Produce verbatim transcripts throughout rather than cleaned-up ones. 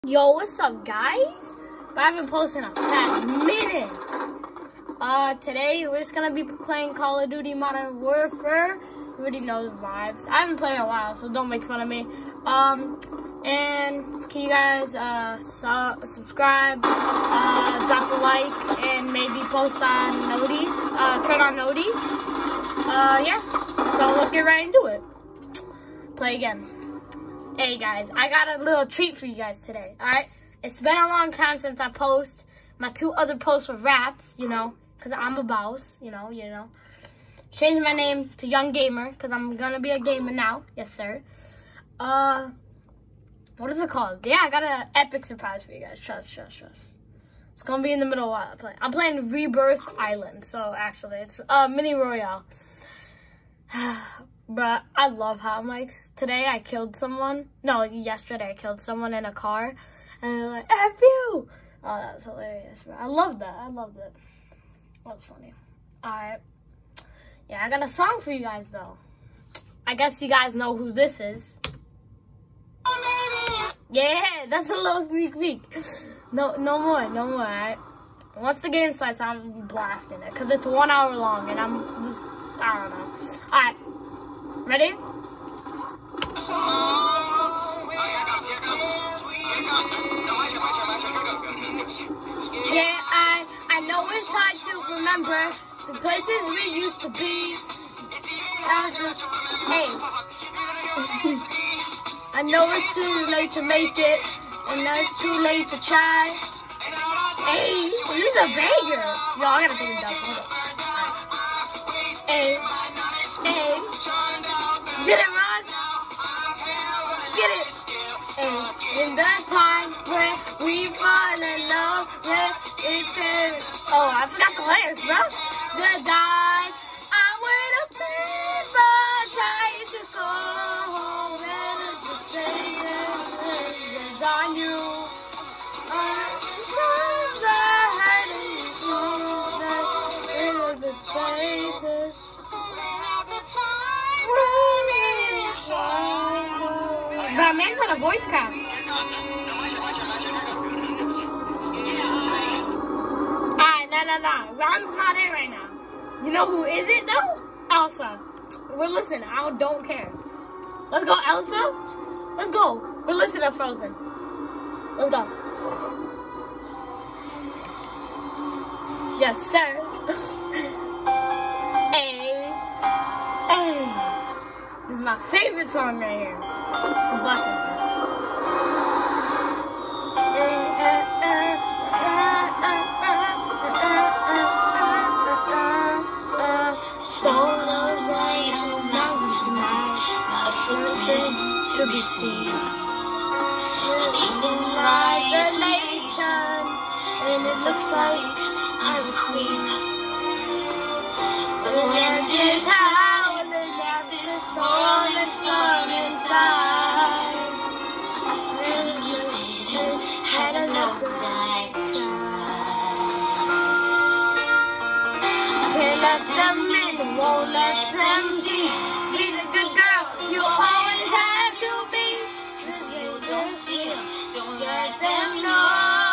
Yo, what's up, guys? I haven't posted in a fat minute. Uh, today we're just gonna be playing Call of Duty Modern Warfare. You already know the vibes. I haven't played in a while, so don't make fun of me. Um, and can you guys uh su subscribe, uh, drop a like, and maybe post on noties, uh, turn on noties. Uh, yeah. So let's get right into it. Play again. Hey guys, I got a little treat for you guys today, alright? It's been a long time since I post. My two other posts were raps, you know, because I'm a boss, you know, you know. Changed my name to Young Gamer, because I'm going to be a gamer now. Yes, sir. Uh, what is it called? Yeah, I got an epic surprise for you guys. Trust, trust, trust. It's going to be in the middle while I play. I'm playing Rebirth Island, so actually, it's uh, Mini Royale. But I love hot mics. Today I killed someone. No, yesterday I killed someone in a car. And they're like, F you! Oh, that was hilarious, bro. I love that. I loved it. That was funny. Alright. Yeah, I got a song for you guys, though. I guess you guys know who this is. Yeah, that's a little sneak peek. No, no more, no more, alright? Once the game starts, I'm gonna be blasting it. Because it's one hour long, and I'm just, I don't know. Alright. Ready? Yeah, I I know it's hard to remember the places we used to be. Hey, I know it's too late to make it, and not too late to try. Hey, this is a banger. Yo, I gotta take it down. Hold up. Hey, hey. Get it, Ron? Get it. And in that time when we fall in love with each other. Oh, I forgot the lyrics, bro. The die. I would have been but trying to go home and the changes on you. Our songs are hurting you so that in the places. But man's got a voice crack. Alright, no, no, no. Ron's not in right now. You know who is it, though? Elsa. We're listening. I don't care. Let's go, Elsa. Let's go. We're listening to Frozen. Let's go. Yes, sir. Hey. Hey. This is my favorite song right here. It's a blessing. Stars bright on the mountain tonight, not a thing to be seen. People like revelation, and it looks like I'm a queen. The wind is howling at this storm, storm inside. Had enough time to can't let them in, won't let them see. Be the good girl you always have to be. Cause you don't feel, don't let them know.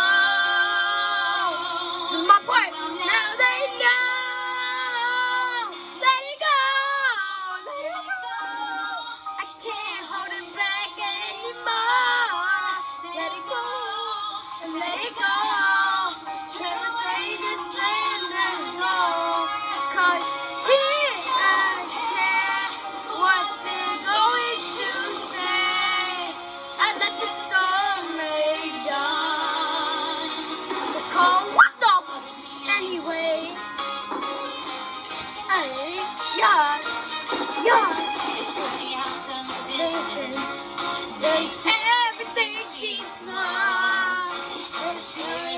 This is my part. Now they know. Let it go. Let it go. I can't hold it back anymore. Let it go. Let it go. Never take this land and go. Cause here I care what they're going to say. I let the storm rage on. The cold, what the? Anyway. Hey, yeah, yeah. It's funny how some distance Makes everything seem small. It's good.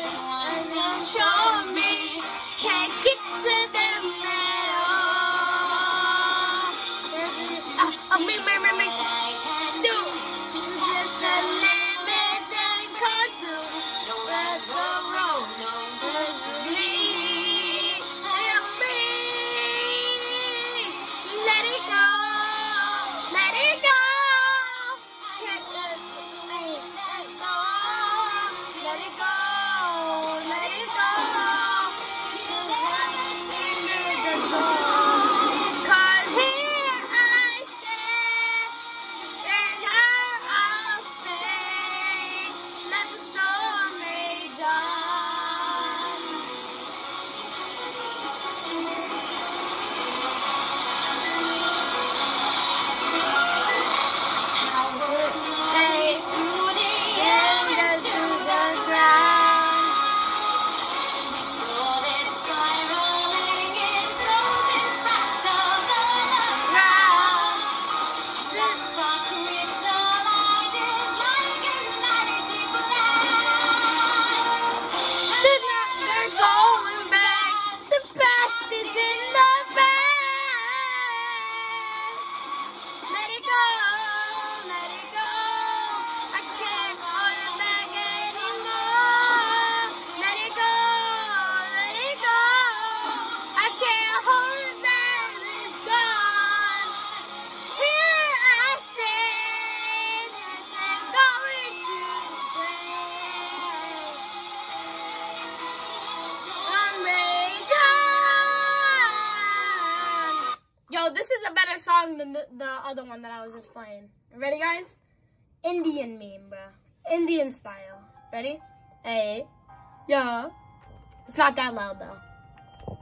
a better song than the, the other one that I was just playing. Ready, guys? Indian meme, bro. Indian style. Ready? A. Yeah. It's not that loud, though.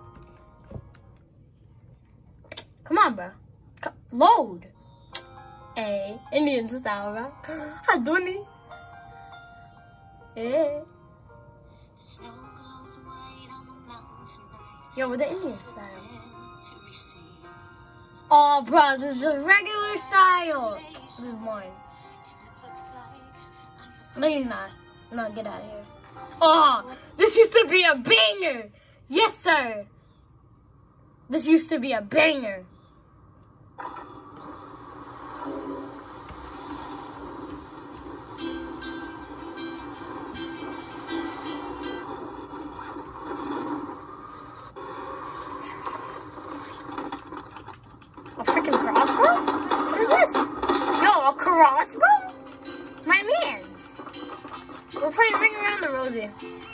Come on, bro. Co load. A. Indian style, bro. Haduni. A. Yo, with the Indian style. Oh, bro, this is the regular style. This is mine. No, you're not. No, get out of here. Oh, this used to be a banger. Yes, sir. This used to be a banger. A freaking crossbow? What is this? Yo, a crossbow? My man's. We're playing Ring Around the Rosie.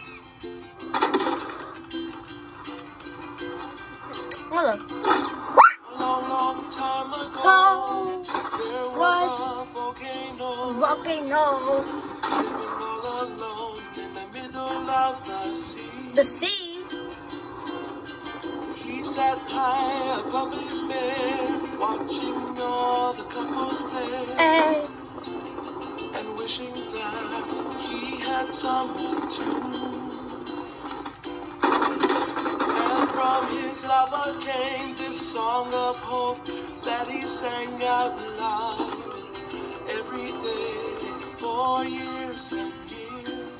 Hold up. A long, long time ago, Go there was was a volcano, volcano. living all alone in the middle of the sea. The sea. He sat high above his bed, watching all the couples play, Hey. and wishing that he had someone to. And from his lover came this song of hope that he sang out loud every day for years and years.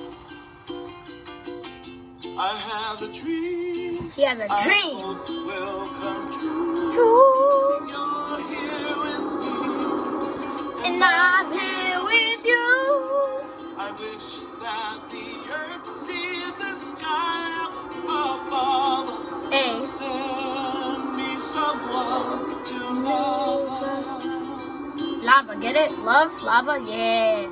I have a dream. He has a I dream. hope will come true. True. You're here with me, And I'm here with you. I wish that the earth see the sky up above. Hey. Send me someone to love. Lava, get it? Love, lava, yeah.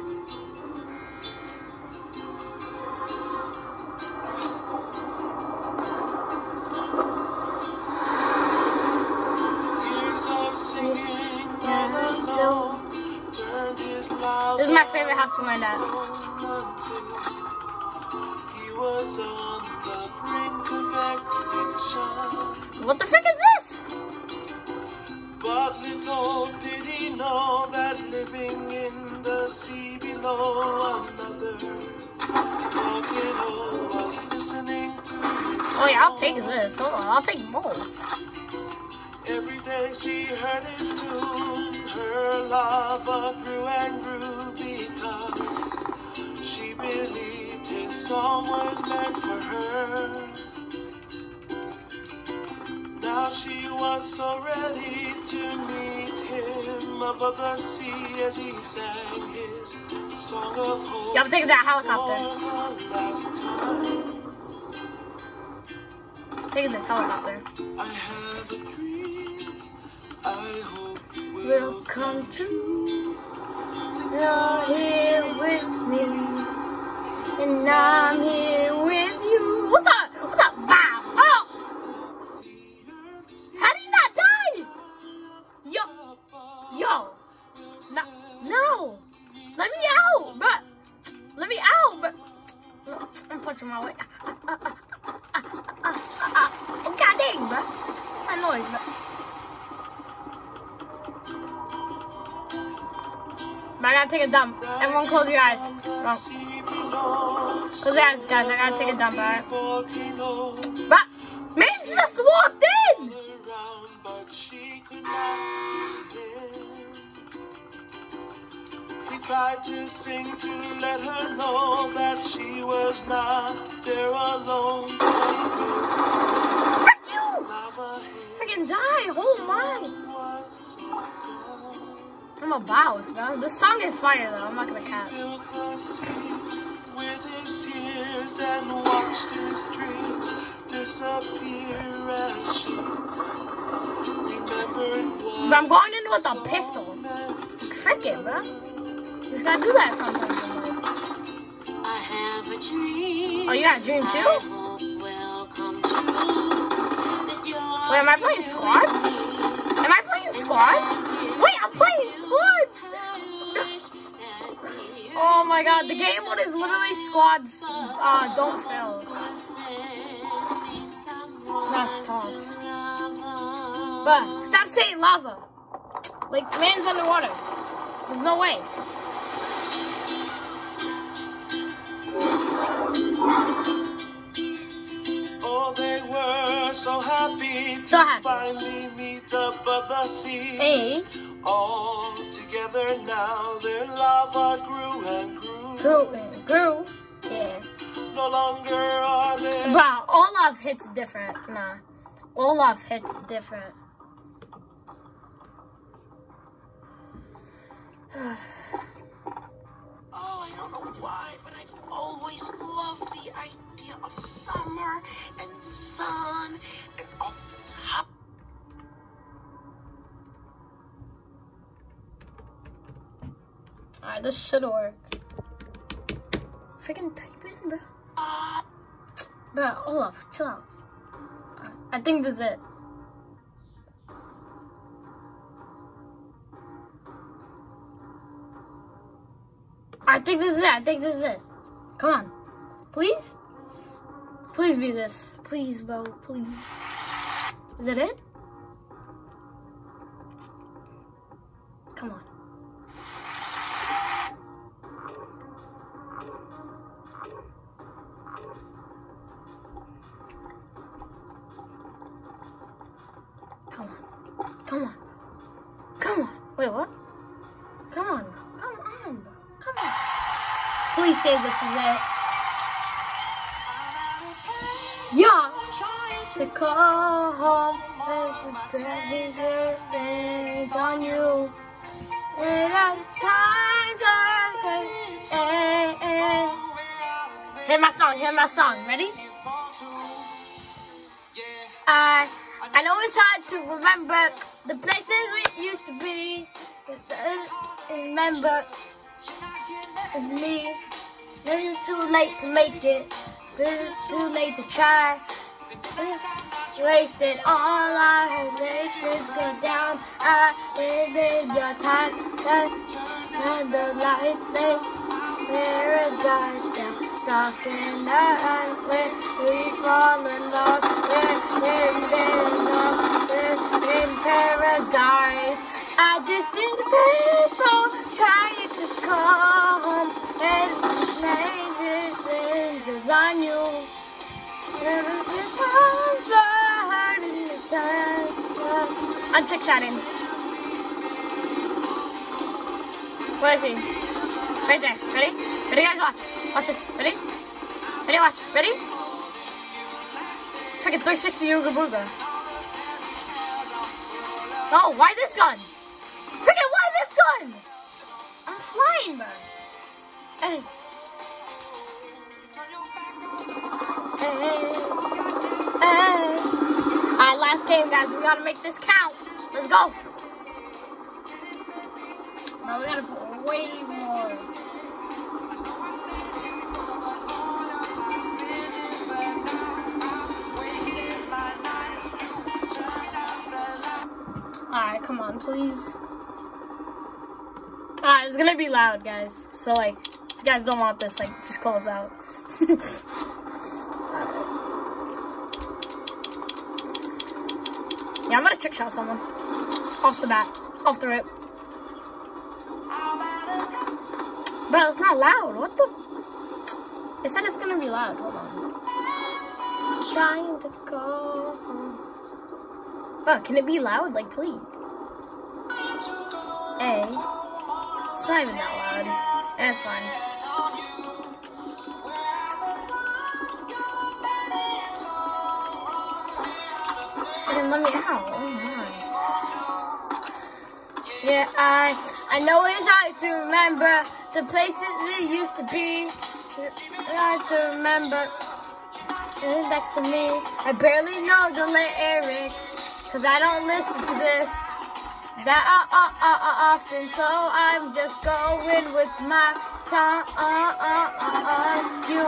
Years of singing all alone turned his mouth. This is my favorite house for my dad. He was on the brink of extinction. What the frick is this? But little did he know that living in the sea below another volcano was listening to his Oh yeah, I'll song. take this. Hold on, I'll take both. Every day she heard his tune, her love grew and grew because she believed his song was meant for her. Now she was so ready to meet him above the sea as he sang his song of hope. Yeah, I'm taking that helicopter. For the last time. Taking this helicopter. I have a dream, I hope will, Will come true. You're here with me, and I'm here with you. What's up? What's up? Bow. Oh! How did he not die? Yo, yo, no, no. Let me out, bro. Let me out, bro. No, I'm punching my way. Uh, uh, uh, uh, uh, uh, uh. Oh, God dang, bro. What's that noise, bro? I gotta take a dump. Everyone close your eyes. Wrong. Close your eyes, guys. I gotta take a dump, alright? But, man just walked in! He tried to sing to let her know that she was not there alone. Frick you! Freaking die! Oh my! I'm a boss, bro. This song is fire though. I'm not gonna cap. With his tears and watched his dreams disappear as she remembered what. But I'm going in with a pistol. Frick it, bro. You just gotta do that sometimes in life. I have a dream. Oh, you got a dream too? I hope will come true. That you're Wait, am I playing squads? squads? Wait, I'm playing squads! Oh my god, the game mode is literally squads. Uh, don't fail. That's tough. But stop saying lava. Like, man's underwater. There's no way. Oh, they were so happy So to happy. finally meet above the sea. Hey. All together now, their lava grew and grew. Grew and grew. Yeah. No longer are they. Bro, Olaf hits different. Nah. Olaf hits different. Oh, I don't know why, but I always love the idea of summer and sun and all things hot. Alright, this should work. Freaking type in, bro. Bro, Olaf, chill out. Alright, I think this is it. I think this is it. I think this is it. Come on. Please? Please be this. Please, bro. Please. Is it it? Come on. Come on. Come on. Come on. Wait, what? Come on. Come on, bro. Come on. Please say this is it. Yeah. To call home and the day is spent on you. And at times I Hear my song, hear my song. Ready? I I know it's hard to remember the places we used to be. It's, uh, remember, it's me. It's too late to make it. It's too late to try. It's wasted all our relations go down. I ended your time. And the lights say paradise down. Soft in the night when we fall in love. We're living in paradise. I just did painful trying to come and changes things on you. I'm trick shotting. Where is he? Right there. Ready? Ready, guys? Watch. Watch this. Ready? Ready? Watch. Ready? Freaking three sixty Ooga Booga. Oh, why this gun? Freaking why this gun? I'm flying, man. Hey. Hey. Hey. Alright, last game, guys. We gotta make this count. Let's go. No, we gotta put way more. Alright, come on, please. Alright, it's gonna be loud, guys. So, like, if you guys don't want this, like, just close out. Yeah, I'm gonna trick shot someone. Off the bat. Off the rip. Bro, it's not loud. What the? It said it's gonna be loud. Hold on. Trying to go home. Bro, can it be loud? Like, please. A. It's not even that loud. That's fine. Didn't let me out. Oh my. Yeah, I I know it's hard to remember the places we used to be. It's hard to remember. And that's to me. I barely know the lyrics, cause I don't listen to this that uh, uh, uh, uh, often. So I'm just going with my song. Uh, uh, uh, uh. You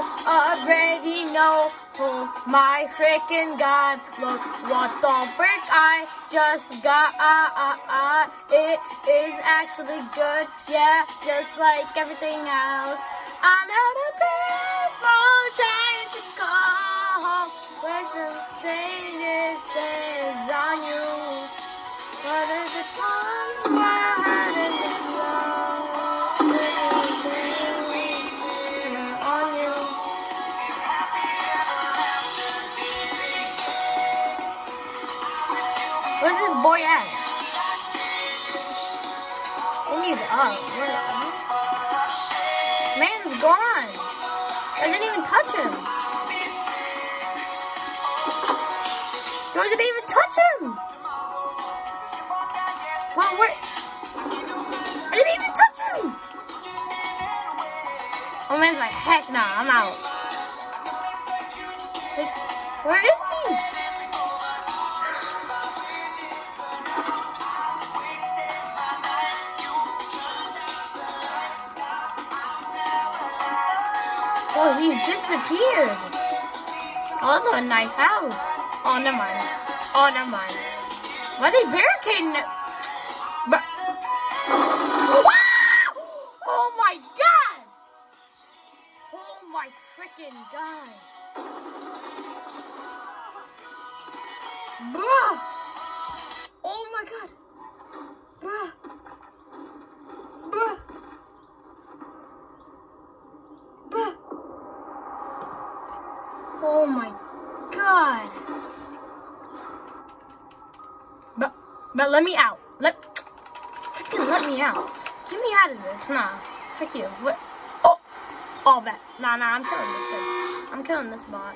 already know who my freaking God. Look what the frick I just got, ah, ah, ah, it is actually good, yeah, just like everything else. I'm at a peaceful trying to go home with some dangerous things on you. What are the times where I had in the zone? On you. Where's this boy at? He needs up. Where? Man's gone. I didn't even touch him. I didn't even touch him. Well, where? I didn't even touch him. Oh, man's like, heck nah, I'm out. Like, where is he? Oh, he's disappeared. Oh, that's a nice house. Oh, never mind. Oh, never mind. Why are they barricading it? But wow! Oh my god! Oh my freaking god! Bruh! Oh my god! Bruh! Bruh! Bruh! Oh my god! But, but let me out. Let, freaking let me out. Get me out of this. Nah, frick you. What? Oh, all that. Nah, nah. I'm killing this guy. I'm killing this bot.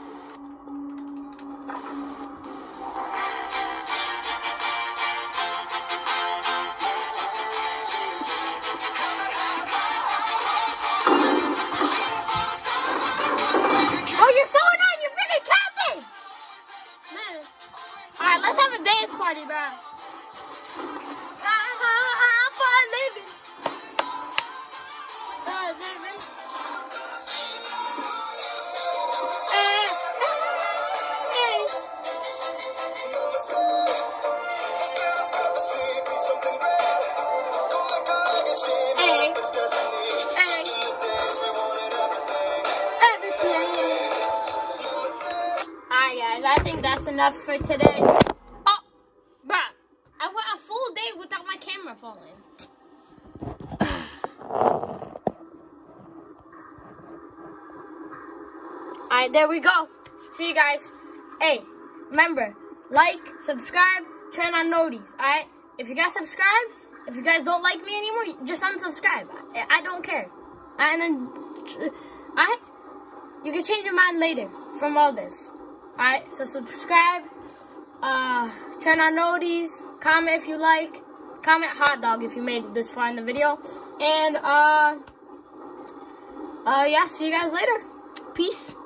Oh, you're so annoying. You're freaking capping. All right, let's have a dance party, bro. I think that's enough for today. Oh, bruh. I went a full day without my camera falling. Alright, there we go. See you guys. Hey, remember, like, subscribe, turn on noties. Alright? If you guys subscribe, if you guys don't like me anymore, just unsubscribe. I, I don't care. And then, alright? You can change your mind later from all this. Alright, so subscribe, uh, turn on noties, comment if you like, comment hot dog if you made it this far in the video, and, uh, uh, yeah, see you guys later. Peace.